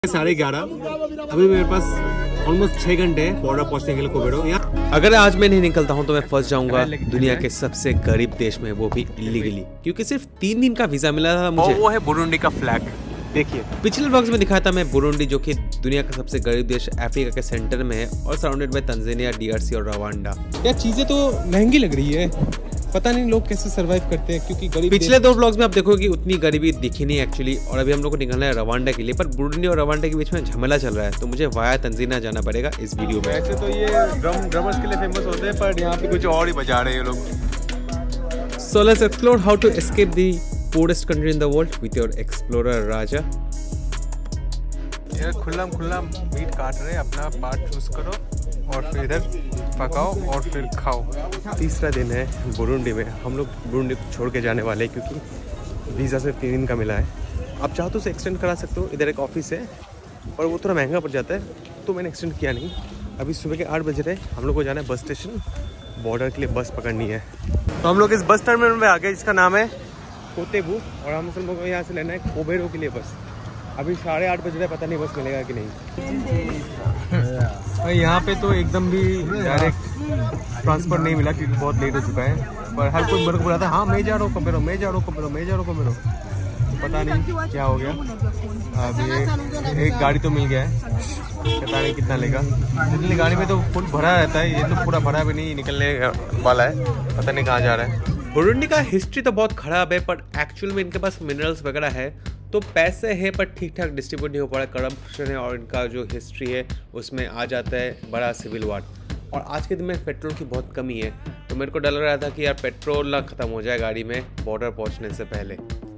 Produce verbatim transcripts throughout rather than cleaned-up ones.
साढ़े ग्यारह। अभी मेरे पास ऑलमोस्ट छह घंटे है बॉर्डर पहुंचने के लिए कोबेरो। यहाँ अगर आज मैं नहीं निकलता हूं तो मैं फंस जाऊंगा दुनिया के सबसे गरीब देश में, वो भी इलीगली, क्योंकि सिर्फ तीन दिन का वीजा मिला था मुझे। वो है बुरुंडी का फ्लैग। देखिए पिछले व्लॉग्स में दिखाया था मैं बुरुंडी, जो कि दुनिया का सबसे गरीब देश अफ्रीका के सेंटर में है और सराउंडेड बाय तंजानिया, डीआरसी और रवांडा। यार चीजें तो महंगी लग रही है, पता नहीं लोग कैसे सरवाइव करते हैं, क्योंकि गरीब पिछले दो व्लॉग्स में आप देखोगे कि उतनी गरीबी दिखी नहीं एक्चुअली। और अभी हम लोग को निकलना है रवांडा के लिए, पर बुरुंडी और रवांडा के बीच में झमेला चल रहा है, तो मुझे वाया तंजानिया जाना पड़ेगा इस वीडियो में। वैसे तो ये ड्रम ड्रमर्स के लिए फेमस होते हैं, पर यहाँ पे कुछ और ही बजा रहे हैं लोग। So let's explore how to escape the poorest country in the world with your explorer Raja. यार खुला खुला मीट काट रहे, अपना पार्ट चूज करो और फिर इधर पकाओ और फिर खाओ। तीसरा दिन है बुरुंडी में। हम लोग बुरुंडी को छोड़ के जाने वाले हैं, क्योंकि वीज़ा सिर्फ तीन दिन का मिला है। आप चाहो तो उसे एक्सटेंड करा सकते हो। इधर एक ऑफिस है और वो थोड़ा महंगा पड़ जाता है, तो मैंने एक्सटेंड किया नहीं। अभी सुबह के आठ बज रहे, हम लोग को जाना है बस स्टेशन, बॉर्डर के लिए बस पकड़नी है। तो हम लोग इस बस टर्मिनल में आ गए, जिसका नाम है कोतेबू, और हम सब लोग को यहाँ से लेना है कोबेरो के लिए बस। अभी साढ़े आठ बज रहे, पता नहीं बस मिलेगा कि नहीं। यहाँ पे तो एकदम भी डायरेक्ट ट्रांसफर नहीं मिला, क्योंकि बहुत लेट हो चुका है। पर हर कोई मेरे को बोला था हाँ मैं जा रहा हूँ कोबेरो, मैं जा रहा हूँ कोबेरो, मैं जा रहा हूँ कोबेरो। पता नहीं क्या हो गया। अभी एक गाड़ी तो मिल गया है, पता नहीं कितना लेगा। इतनी गाड़ी में तो फुल भरा रहता है, ये तो पूरा भरा भी नहीं निकलने वाला है, पता नहीं कहाँ जा रहा है। बुरुंडी का हिस्ट्री तो बहुत खराब है, पर एक्चुअल में इनके पास मिनरल्स वगैरह है, तो पैसे है पर ठीक ठाक डिस्ट्रीब्यूट नहीं हो पा रहा। करप्शन है और इनका जो हिस्ट्री है उसमें आ जाता है बड़ा सिविल वार। और आज के दिन में पेट्रोल की बहुत कमी है, तो मेरे को डर लग रहा था कि यार पेट्रोल ना ख़त्म हो जाए गाड़ी में बॉर्डर पहुंचने से पहले।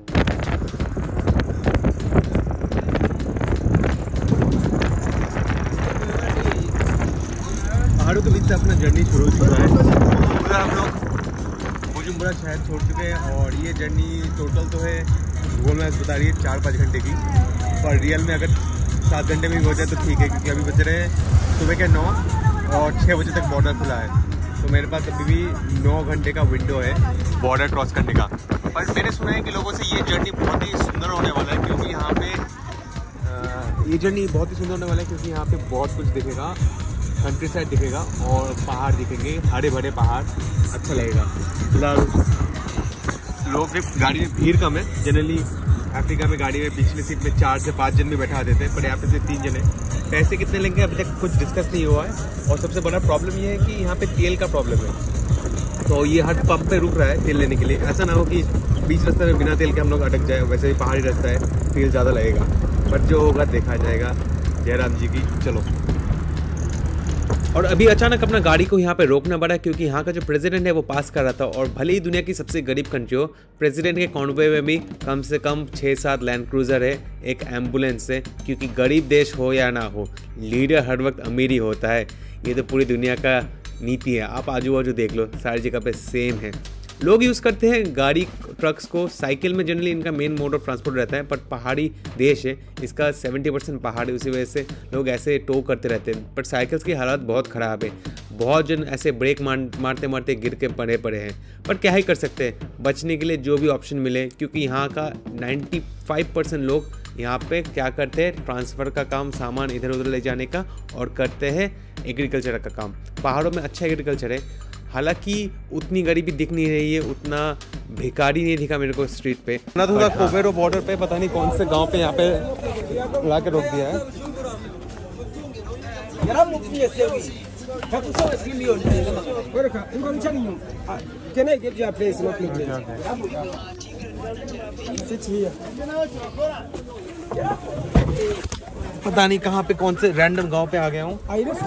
पहाड़ों के बीच से अपना जर्नी शुरू हो चुका है। पूरा हम लोग बुजुम्बरा शहर छोड़ चुके हैं, और ये जर्नी टोटल तो है गूगल मैप्स बता रही है चार पाँच घंटे की, पर रियल में अगर सात घंटे में भी हो जाए तो ठीक है, क्योंकि अभी बज रहे हैं सुबह के नौ और छः बजे तक बॉर्डर खुला है। तो मेरे पास अभी भी नौ घंटे का विंडो है बॉर्डर क्रॉस करने का। पर मैंने सुना है कि लोगों से ये जर्नी बहुत ही सुंदर होने वाला है, क्योंकि यहाँ पे आ, ये जर्नी बहुत ही सुंदर होने वाला है, क्योंकि यहाँ पे बहुत कुछ दिखेगा, कंट्री साइड दिखेगा और पहाड़ दिखेंगे, हरे भरे पहाड़, अच्छा लगेगा। फिलहाल लोग के गाड़ी में भीड़ कम है। जनरली अफ्रीका में गाड़ी में पिछली सीट में चार से पाँच जन भी बैठा देते हैं, पर यहाँ पे सिर्फ तीन जन है। पैसे कितने लेंगे अभी तक कुछ डिस्कस नहीं हुआ है। और सबसे बड़ा प्रॉब्लम ये है कि यहाँ पे तेल का प्रॉब्लम है, तो ये हर पंप पे रुक रहा है तेल लेने के लिए। ऐसा ना हो कि बीच रास्ते में बिना तेल के हम लोग अटक जाए। वैसे भी पहाड़ी रास्ता है, तेल ज़्यादा लगेगा, पर जो होगा देखा जाएगा। जयराम जी की चलो। और अभी अचानक अपना गाड़ी को यहाँ पे रोकना पड़ा, क्योंकि यहाँ का जो प्रेसिडेंट है वो पास कर रहा था। और भले ही दुनिया की सबसे गरीब कंट्री हो, प्रेसिडेंट के कॉन्वॉय में भी कम से कम छः सात लैंड क्रूजर है, एक एम्बुलेंस है, क्योंकि गरीब देश हो या ना हो, लीडर हर वक्त अमीर ही होता है। ये तो पूरी दुनिया का नीति है। आप आजू बाजू देख लो, सारी जगह पे सेम है। लोग यूज़ करते हैं गाड़ी ट्रक्स को, साइकिल में जनरली इनका मेन मोड ऑफ ट्रांसपोर्ट रहता है, पर पहाड़ी देश है, इसका सत्तर परसेंट पहाड़ है, उसी वजह से लोग ऐसे टो करते रहते हैं। पर साइकिल्स की हालत बहुत ख़राब है, बहुत जन ऐसे ब्रेक मार मारते मारते गिर के पड़े पड़े हैं। पर क्या ही कर सकते हैं, बचने के लिए जो भी ऑप्शन मिले, क्योंकि यहाँ का पचानवे परसेंट लोग यहाँ पे क्या करते हैं, ट्रांसफ़र का काम, सामान इधर उधर ले जाने का, और करते हैं एग्रीकल्चर का काम। पहाड़ों में अच्छा एग्रीकल्चर है, हालांकि उतनी गरीबी दिख नहीं रही है, उतना भिखारी नहीं दिखा मेरे को स्ट्रीट पे। ना तो कोबेरो बॉर्डर पे पता नहीं कौन से गांव पे यहाँ पे ला के रोक दिया है। पता नहीं कहाँ पे कौन से रैंडम गांव पे आ गया हूँ।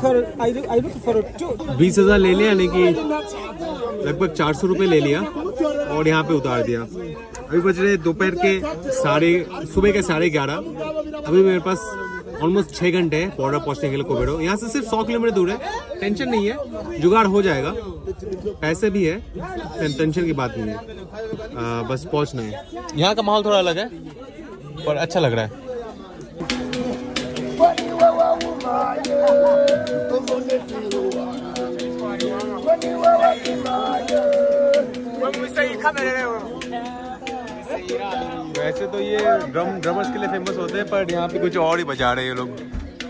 बीस हजार ले लिया, यानी कि लगभग चार सौ रुपये ले लिया और यहाँ पे उतार दिया। अभी बज रहे दोपहर के साढ़े सुबह के साढ़े ग्यारह। अभी मेरे पास ऑलमोस्ट छः घंटे है बॉर्डर पहुँचने के लिए कोबेरो। यहाँ से सिर्फ सौ किलोमीटर दूर है, टेंशन नहीं है, जुगाड़ हो जाएगा। पैसे भी है, टेंशन की बात नहीं है, आ, बस पहुँचना है। यहाँ का माहौल थोड़ा अलग है, पर अच्छा लग रहा है। वैसे तो ये ड्रम ड्रमर्स के लिए फेमस होते हैं, पर यहाँ पे कुछ और ही बजा रहे हैं ये लोग।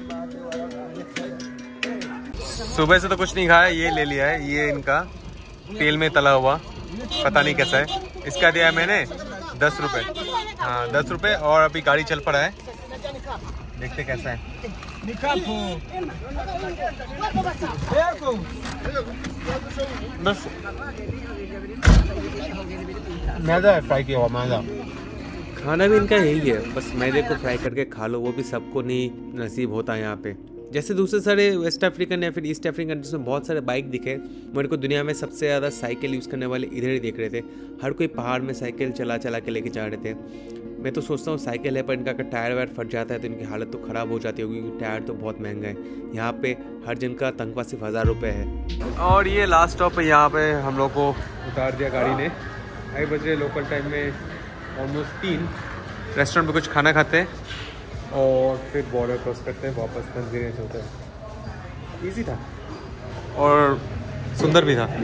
सुबह से तो कुछ नहीं खाया, ये ले लिया है, ये इनका तेल में तला हुआ, पता नहीं कैसा है। इसका दिया है मैंने दस रुपए, हाँ दस रुपए। और अभी गाड़ी चल पड़ा है, देखते कैसा है। बस मैदा है, फ्राई किया हुआ मैदा। खाना भी इनका यही है, बस मैदे को फ्राई करके खा लो, वो भी सबको नहीं नसीब होता है यहाँ पे। जैसे दूसरे सारे वेस्ट अफ्रीकन या फिर ईस्ट अफ्रीकन कंट्रीज में बहुत सारे बाइक दिखे, मेरे को दुनिया में सबसे ज़्यादा साइकिल यूज़ करने वाले इधर ही देख रहे थे। हर कोई पहाड़ में साइकिल चला चला के लेके जा रहे थे। मैं तो सोचता हूँ साइकिल है, पर इनका अगर टायर वायर फट जाता है तो इनकी हालत तो ख़राब हो जाती होगी, क्योंकि टायर तो बहुत महंगा है। यहाँ पे हर जन का तनख्वाह सिर्फ हज़ार रुपये है। और ये लास्ट स्टॉप है, यहाँ पे हम लोग को उतार दिया गाड़ी ने। अभी बज रहे लोकल टाइम में ऑलमोस्ट तीन। रेस्टोरेंट पे कुछ खाना खाते हैं और फिर बॉर्डर क्रॉस करते हैं, वापस तंजीनिया से होते हैं। ईजी था और सुंदर भी था।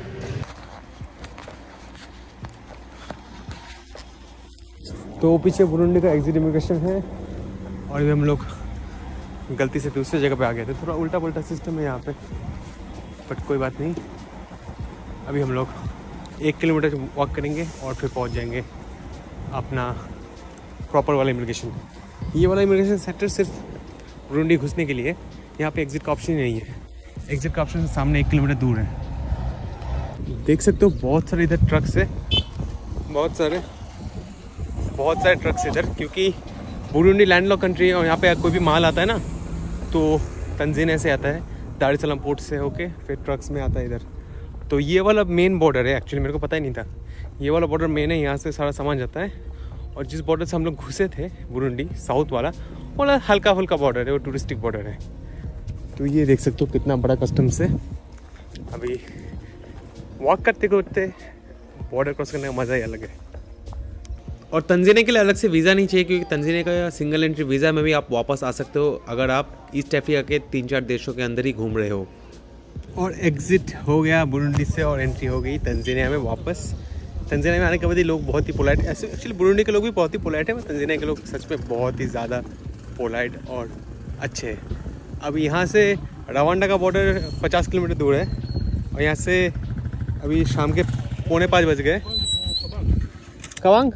तो पीछे बुरुंडी का एग्जिट इमिग्रेशन है और अभी हम लोग गलती से दूसरी जगह पे आ गए थे। थोड़ा उल्टा पुल्टा सिस्टम है यहाँ पे, बट कोई बात नहीं। अभी हम लोग एक किलोमीटर वॉक करेंगे और फिर पहुँच जाएंगे अपना प्रॉपर वाला इमिग्रेशन। ये वाला इमिग्रेशन सेक्टर सिर्फ बुरुंडी घुसने के लिए, यहाँ पे एग्जिट का ऑप्शन नहीं है। एग्जिट का ऑप्शन सामने एक किलोमीटर दूर है। देख सकते हो बहुत सारे इधर ट्रक्स है, बहुत सारे बहुत सारे ट्रक्स इधर, क्योंकि बुरुंडी लैंडलॉक कंट्री है और यहाँ पे कोई भी माल आता है ना तो तंजीनिया से आता है, दार एस सलाम पोर्ट से होके फिर ट्रक्स में आता है इधर। तो ये वाला मेन बॉर्डर है, एक्चुअली मेरे को पता ही नहीं था। ये वाला बॉर्डर मेन है, यहाँ से सारा सामान जाता है। और जिस बॉर्डर से हम लोग घुसे थे बुरुंडी साउथ वाला, वो हल्का फुल्का बॉर्डर है, वो टूरिस्टिक बॉर्डर है। तो ये देख सकते हो कितना बड़ा कस्टम्स है। अभी वॉक करते करते बॉर्डर क्रॉस करने का मज़ा ही अलग है। और तंजीनिया के लिए अलग से वीज़ा नहीं चाहिए, क्योंकि तंजीनिया का सिंगल एंट्री वीज़ा में भी आप वापस आ सकते हो अगर आप ईस्ट अफ्रीका के तीन चार देशों के अंदर ही घूम रहे हो। और एग्जिट हो गया बुरुंडी से और एंट्री हो गई तंजीनिया में वापस। तंजीनिया में आने के बाद ही लोग बहुत ही पोलाइट, ऐसे एक्चुअली बुरुंडी के लोग भी बहुत ही पोलाइट है, तंजीनिया के लोग सच में बहुत ही ज़्यादा पोलाइट और अच्छे हैं। अब यहाँ से रवांडा का बॉर्डर पचास किलोमीटर दूर है और यहाँ से अभी शाम के पौने पाँच बज गए। कवांग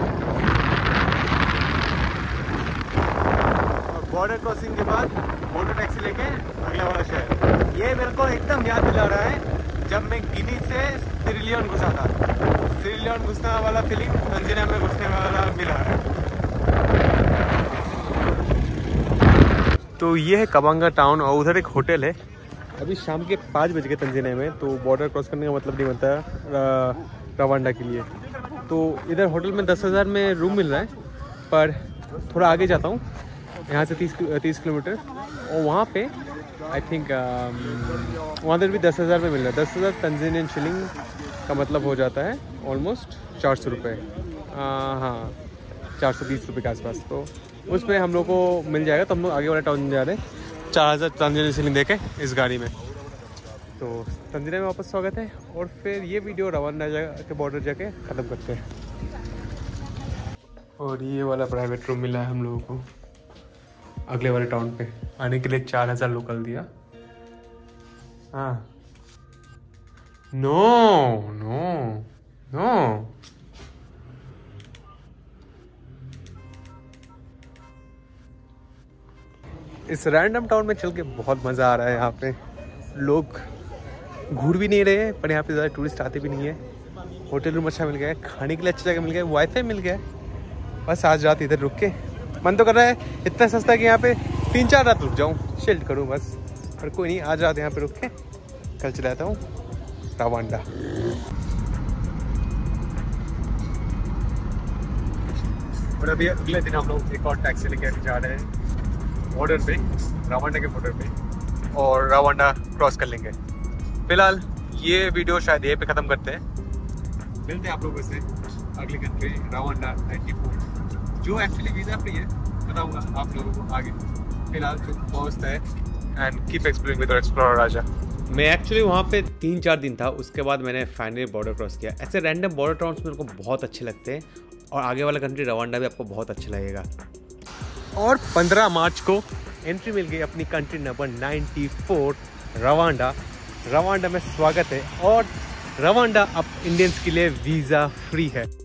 और बॉर्डर क्रॉसिंग के बाद मोटर टैक्सी लेके अगला वाला शहर। ये मेरे को एकदम याद दिला रहा है जब मैं गिनी से सिरिलियन घुसा था। सिरिलियन घुसने वाला फीलिंग तंजीनिया में घुसने वाला मिला है। तो ये है कबांगा टाउन और उधर एक होटल है। अभी शाम के पाँच बज गए तंजीनिया में, तो बॉर्डर क्रॉस करने का मतलब नहीं बनता रवांडा के लिए। तो इधर होटल में दस हज़ार में रूम मिल रहा है, पर थोड़ा आगे जाता हूँ यहाँ से तीस तीस किलोमीटर और वहाँ पे आई थिंक वहाँ पर भी दस हज़ार में मिल रहा है। दस हज़ार तंजीनियन शिलिंग का मतलब हो जाता है ऑलमोस्ट चार सौ रुपये, हाँ चार सौ बीस रुपये के आसपास। तो उस पर हम लोग को मिल जाएगा। तो हम लोग आगे वाला टाउन जा रहे हैं चार हज़ार तंजीनियन शिलिंग देके इस गाड़ी में। तो तंजीनिया में वापस स्वागत है और फिर ये वीडियो रवांडा के बॉर्डर जाके ख़त्म करते हैं। और ये वाला प्राइवेट रूम मिला है हम लोगों को अगले वाले टाउन पे आने के लिए। चार हज़ार लोकल दिया। हाँ नो नो नो इस रैंडम टाउन में चल के बहुत मज़ा आ रहा है। यहाँ पे लोग घूर भी नहीं रहे, पर यहाँ पे ज़्यादा टूरिस्ट आते भी नहीं है। होटल रूम अच्छा मिल गया है, खाने के लिए अच्छी जगह मिल गया है, वाईफाई मिल गया है। बस आज रात इधर रुक के मन तो कर रहा है, इतना सस्ता कि यहाँ पे तीन चार रात रुक जाऊँ, शिल्ड करूँ बस। पर कोई नहीं, आज रात यहाँ पे रुक के कल चला जाता हूँ रवांडा। और अभी अगले दिन हम लोग एक और टैक्सी लेके जा रहे हैं बॉर्डर पे, रवांडा के बॉर्डर पे, और रवांडा क्रॉस कर लेंगे। फिलहाल ये वीडियो शायद यहीं पे ख़त्म करते हैं। मिलते हैं आप लोगों से अगली कंट्री रवांडा नाइन्टी फोर, जो एक्चुअली वीज़ा फ्री है, बताऊंगा आप लोगों को आगे। फिलहाल जो दोस्त है and keep exploring with explorer Raja. मैं एक्चुअली वहाँ पे तीन चार दिन था, उसके बाद मैंने फाइनली बॉर्डर क्रॉस किया। ऐसे रैंडम बॉर्डर टाउन्स मेरे को बहुत अच्छे लगते हैं और आगे वाला कंट्री रवांडा भी आपको बहुत अच्छा लगेगा। और पंद्रह मार्च को एंट्री मिल गई अपनी कंट्री नंबर चौरानवे रवांडा। रवांडा में स्वागत है और रवांडा अब इंडियंस के लिए वीज़ा फ्री है।